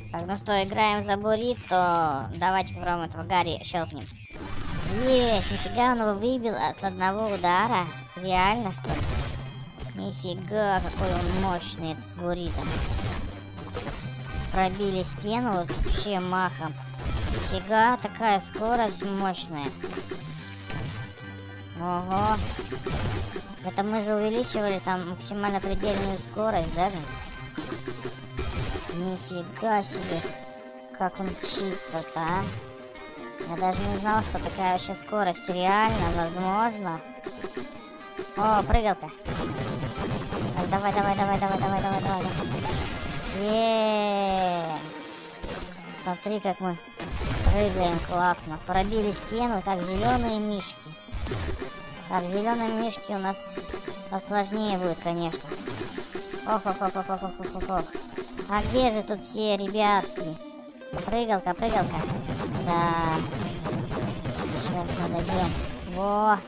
Так, ну что, играем за буррито. Давайте попробуем этого Гарри щелкнем. Есть, нифига, он его выбил с одного удара. Реально, что ли? Нифига, какой он мощный, этот буррито. Пробили стену вообще махом. Нифига, такая скорость мощная. Ого. Это мы же увеличивали там максимально предельную скорость даже. Нифига себе. Как он мчится-то, а? Я даже не знал, что такая вообще скорость реально возможна. О, прыгалка. Так, давай. Смотри, как мы прыгаем классно. Пробили стену. Так, зеленые мишки. Так, зеленые мишки у нас посложнее будет, конечно. Ох. А где же тут все ребятки? Прыгалка. Да. Сейчас мы дойдем. Во.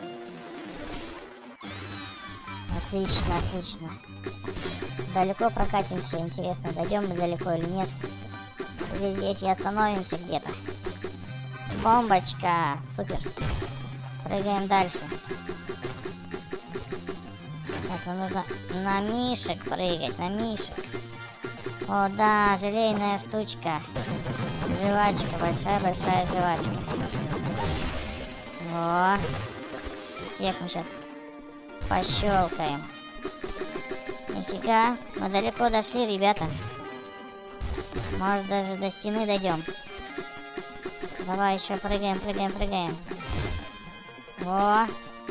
Отлично. Далеко прокатимся. Интересно, дойдем мы далеко или нет. Или здесь и остановимся где-то. Бомбочка. Супер. Прыгаем дальше. Так, нам нужно на мишек прыгать, на мишек. О, да, желейная штучка. Жвачка, большая жвачка. О, всех мы сейчас пощелкаем. Нифига, мы далеко дошли, ребята. Может, даже до стены дойдем. Давай еще прыгаем. О,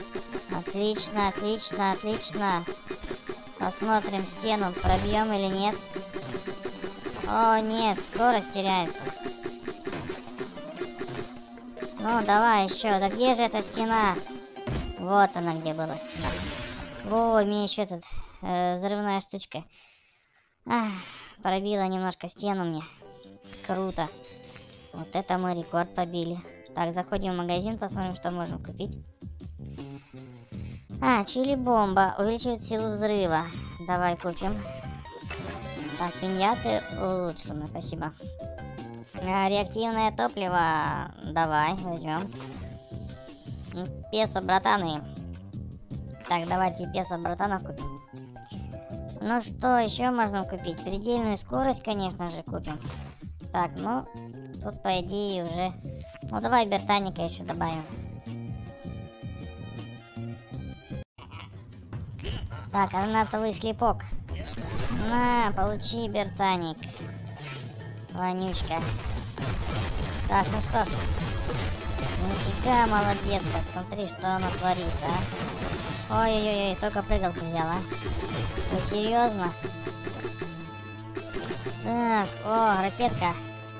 отлично. Посмотрим стену, пробьем или нет. О, нет, скорость теряется. Ну, давай еще. Да где же эта стена? Вот она, где была стена. О, мне еще тут взрывная штучка. Ах, пробила немножко стену мне. Круто. Вот это мы рекорд побили. Так, заходим в магазин, посмотрим, что можем купить. Чили-бомба. Увеличивает силу взрыва. Давай купим. Так, пиньяты улучшены, спасибо. Реактивное топливо. Давай, возьмем. Песо, братаны. Так, давайте песо, братанов купим. Ну что еще можно купить? Предельную скорость, конечно же, купим. Так, ну, тут по идее уже... Ну, давай бертаника еще добавим. Так, ананасовый шлепок. На, получи бертаник. Вонючка. Так, ну что ж. Нифига, молодец, как смотри, что она творит, а. Ой-ой-ой, только прыгалку взяла. Вы серьезно? Так, о, ракетка.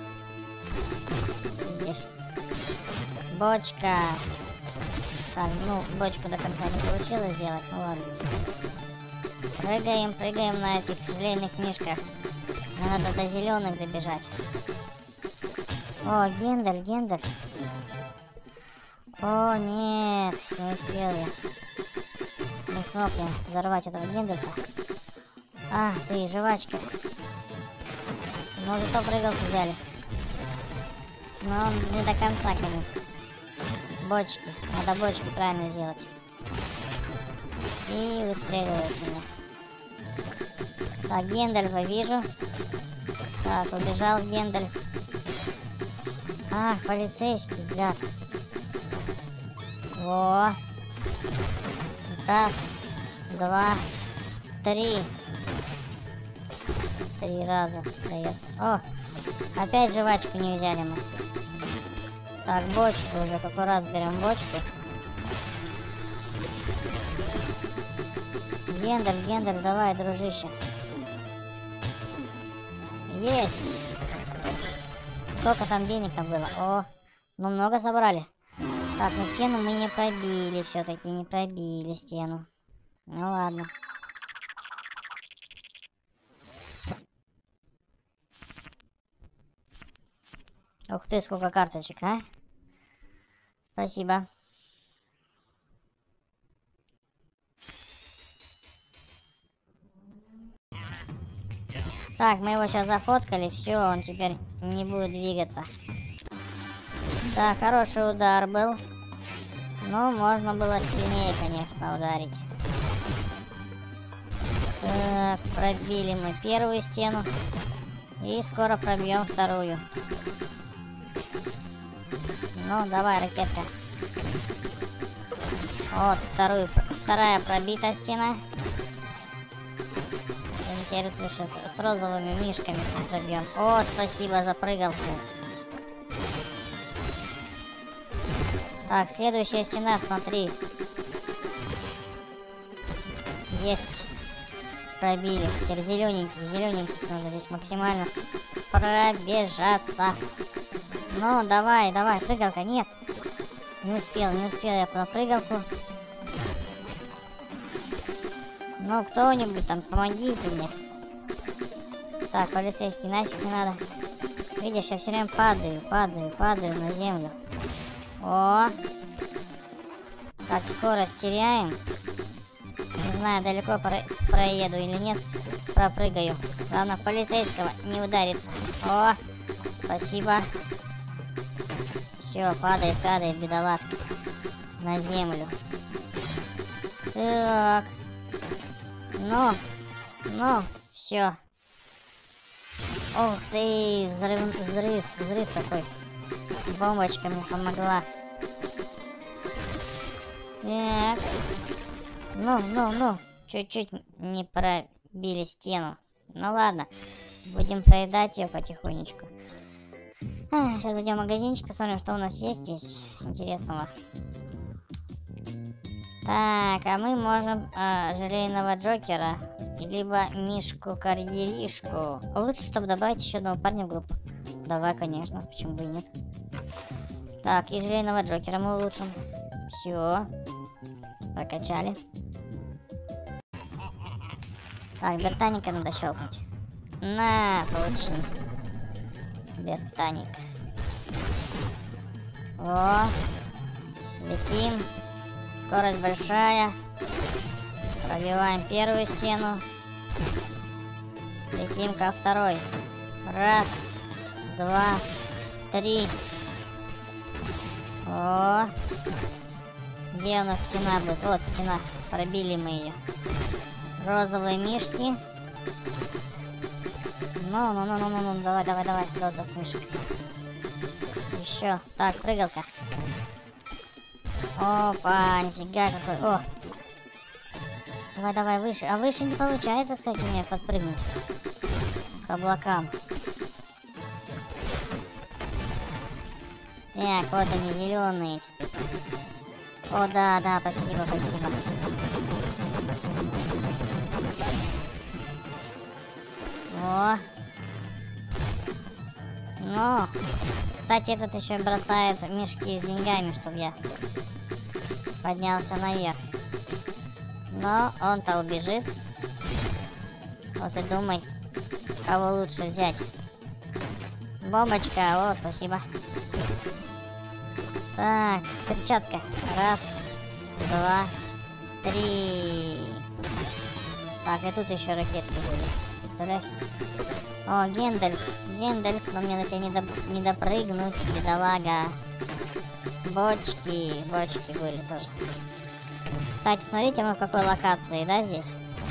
Видишь? Бочка. Так, ну, бочку до конца не получилось сделать, ну ладно. Прыгаем на этих желейных мишках. Надо до зеленых добежать. О, Гендель. О, нет, не успел я. Не смог я взорвать этого Гендальфа. Ах ты, жвачка. Но зато прыгалку взяли. Но он не до конца, конечно. Бочки. Надо бочки правильно сделать. И выстреливает меня. Так, Гендальфа вижу. Так, убежал Гендальф. Ах, полицейский, гад. Во. Раз, два, три. 3 раза дается. О, опять жвачку не взяли мы. Так, бочку уже какой раз берем бочку. Гендальф, давай, дружище. Есть. Сколько там денег там было? О, ну много собрали. Так, ну стену мы не пробили, все-таки не пробили стену. Ну ладно. Ух ты, сколько карточек, а? Спасибо. Так, мы его сейчас зафоткали, все, он теперь не будет двигаться. Так, хороший удар был. Ну, можно было сильнее, конечно, ударить. Так, пробили мы первую стену. И скоро пробьем вторую. Ну, давай, ракетка. Вот, вторая пробита стена. Теперь лучше с розовыми мишками пробьем. О, спасибо за прыгалку. Так, следующая стена, смотри. Есть. Пробили. Теперь зелененький. Нужно здесь максимально пробежаться. Ну, давай, прыгалка. Нет. Не успел я на прыгалку. Ну, кто-нибудь там, помогите мне. Так, полицейский, нафиг не надо. Видишь, я все время падаю на землю. О! Так, скорость теряем. Не знаю, далеко проеду или нет. Пропрыгаю. Главное, полицейского не удариться. О! Спасибо. Все, падает, бедолашка. На землю. Так. Ну, все. Ух ты, взрыв такой. Бомбочка мне помогла. Так. Ну. Чуть-чуть не пробили стену. Ну ладно. Будем проедать ее потихонечку. Сейчас зайдем в магазинчик, посмотрим, что у нас есть здесь интересного. Так, а мы можем желейного Джокера, либо Мишку-карьеришку. Лучше, чтобы добавить еще одного парня в группу. Давай, конечно, почему бы и нет. Так, и желейного Джокера мы улучшим. Все. Прокачали. Так, Бертаника надо щелкнуть. На, получи. Бертаник. О, летим. Скорость большая. Пробиваем первую стену. Летим ко второй. Раз, два, три. О, где у нас стена будет? Вот стена. Пробили мы ее. Розовые мишки. Ну, давай, розовых мишек. Еще. Так, прыгалка. Опа, нифига какой. О. Давай, выше. А выше не получается, кстати, мне подпрыгнуть. К облакам. Так, вот они, зеленые. О, да, спасибо. О. Ну, кстати, этот еще бросает мешки с деньгами, чтобы я поднялся наверх. Но он-то убежит. Вот и думай, кого лучше взять. Бомбочка, о, спасибо. Так, перчатка. Раз, два, три. Так, и тут еще ракетки были. Представляешь? О, Гендальф, но мне на тебя не допрыгнуть, бедолага. Бочки были тоже. Кстати, смотрите, мы в какой локации, да, здесь?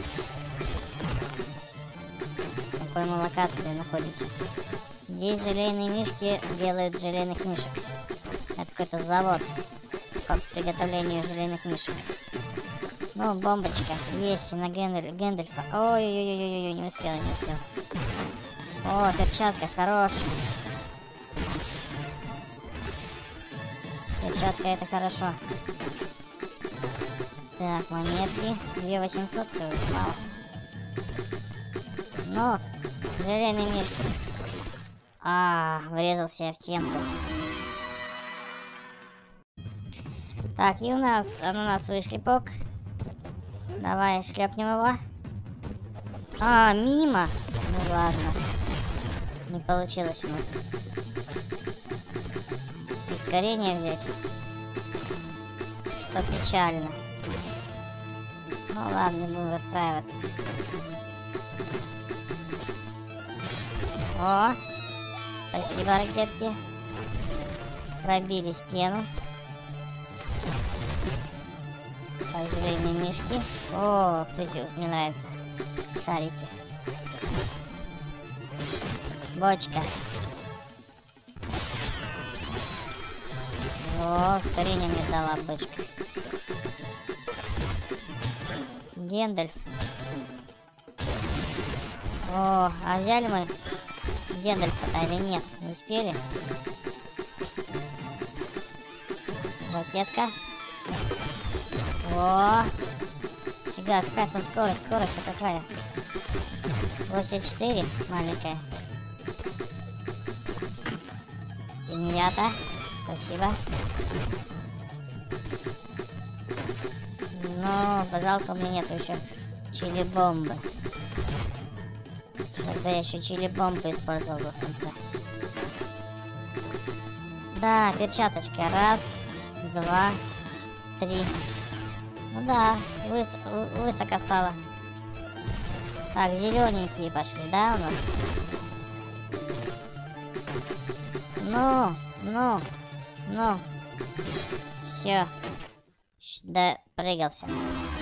В какой мы локации находимся. Здесь желейные мишки делают желейных мишек. Это какой-то завод по приготовлению желейных мишек. Ну, бомбочка. Есть на Гэндальфа. Ой-ой-ой, не успел. О, перчатка, хорошая. Перчатка, это хорошо. Так, монетки. 2800 всего, мало. Ну, желейный мишка. Врезался я в стенку. Так, и у нас ананасовый шлепок. Давай, шлепнем его. Мимо. Ну ладно. Не получилось у нас. Ускорение взять. Что печально. Ну ладно, не будем расстраиваться. О! Спасибо, ракетки. Пробили стену. Пожалей мимишки. О, кстати, мне нравятся шарики. Бочка. О, ускорение мне дала бочка. Гендальф. О, а взяли мы Гендальфа-то или нет? Не успели? Ракетка. О! Фига, какая там скорость? Скорость-то какая? 84, маленькая. Пиньята. Спасибо. Но, пожалуйста, у меня нету еще чили-бомбы. Тогда я еще чили-бомбу использовал бы в конце. Да, перчаточка. Раз, два, три. Ну да, высоко стало. Так, зелененькие пошли, да, у нас? Ну. Все. Допрыгался.